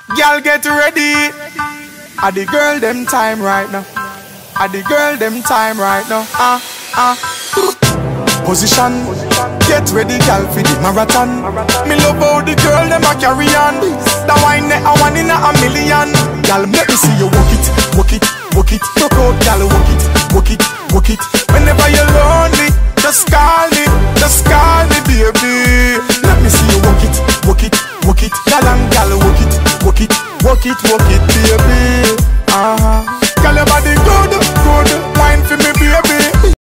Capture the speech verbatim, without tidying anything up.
Girl, get ready. At the girl them time right now. At the girl them time right now. Ah, ah. Position. Get ready, girl, for the marathon. Me love how the girl them a carry on. That wine there a one in a million. Girl, make me see you walk it, walk it, walk it. Talk out, girl, walk it, walk it, walk it. Whenever you're lonely, just call me, just call me, baby. Let me see you walk it, walk it, walk it. Girl and girl, walk it, walk it, walk it, walk it, baby.